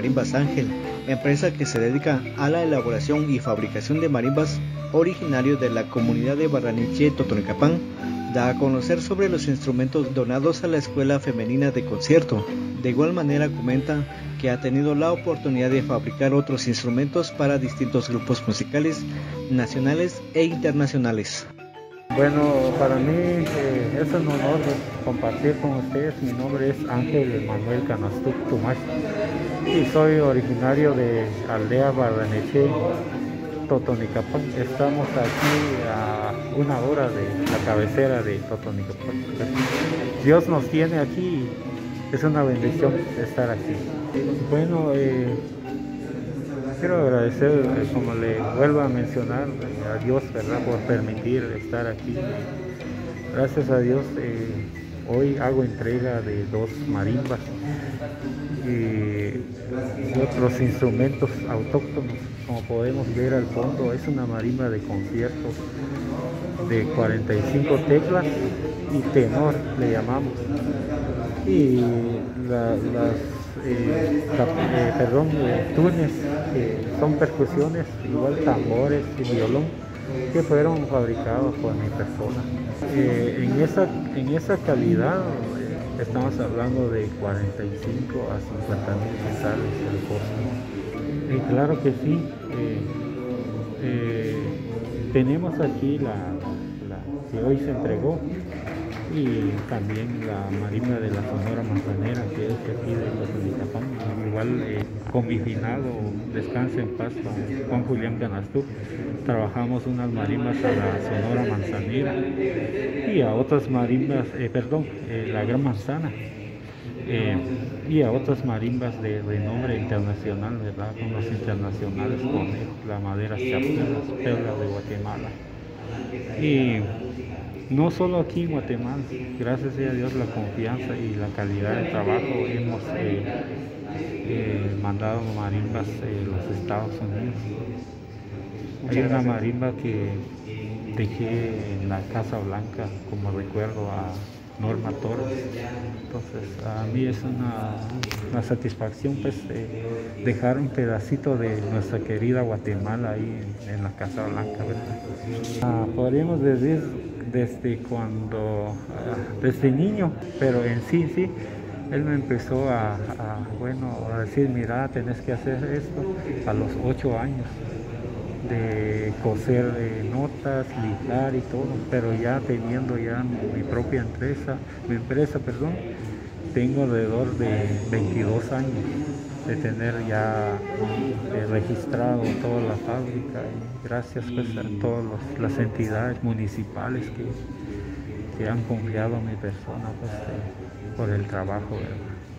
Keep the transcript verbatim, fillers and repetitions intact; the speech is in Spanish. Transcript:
Marimbas Ángel, empresa que se dedica a la elaboración y fabricación de marimbas originarios de la comunidad de Barranechea, Totonicapán, da a conocer sobre los instrumentos donados a la Escuela Femenina de Concierto. De igual manera comenta que ha tenido la oportunidad de fabricar otros instrumentos para distintos grupos musicales nacionales e internacionales. Bueno, para mí eh, es un honor compartir con ustedes. Mi nombre es Ángel Manuel Canastuc Tumash y soy originario de Aldea Barranechea, Totonicapán. Estamos aquí a una hora de la cabecera de Totonicapán. Dios nos tiene aquí, es una bendición estar aquí. Bueno, eh, quiero agradecer, eh, como le vuelvo a mencionar, eh, a Dios, ¿verdad?, por permitir estar aquí. Gracias a Dios, eh, hoy hago entrega de dos marimbas y otros instrumentos autóctonos. Como podemos ver al fondo, es una marimba de concierto de cuarenta y cinco teclas y tenor, le llamamos. Y la, las eh, eh, perdón, eh, tunes, que son percusiones, igual tambores y violón, que fueron fabricados por mi persona. Eh, en, esa, en esa calidad eh, estamos hablando de cuarenta y cinco a cincuenta mil quetzales el costo. Y claro que sí, eh, eh, tenemos aquí la, la que hoy se entregó, y también la marimba de la Sonora Manzanera, que es de aquí de Totonicapán. Igual eh, con mi finado, descanse en paz, con Juan Julián Canastuc, trabajamos unas marimbas a la Sonora Manzanera y a otras marimbas, eh, perdón, eh, la Gran Manzana, eh, y a otras marimbas de renombre internacional, ¿verdad?, con los internacionales, con la Madera Chapinas, Perla de Guatemala. Y no solo aquí en Guatemala, gracias a Dios, la confianza y la calidad de trabajo, hemos eh, eh, mandado marimbas a los Estados Unidos. Hay una marimba que dejé en la Casa Blanca como recuerdo a Norma Torres. Entonces, a mí es una, una satisfacción, pues, eh, dejar un pedacito de nuestra querida Guatemala ahí en, en la Casa Blanca, ¿verdad? Ah, podríamos decir desde cuando, uh, desde niño, pero en sí, sí, él me empezó a, a, bueno, a decir, mira, tenés que hacer esto a los ocho años, de coser eh, notas, lijar y todo, pero ya teniendo ya mi propia empresa, mi empresa, perdón, tengo alrededor de veintidós años de tener ya eh, registrado toda la fábrica, y gracias, pues, a todas los, las entidades municipales que, que han confiado en mi persona, pues, eh, por el trabajo, ¿verdad?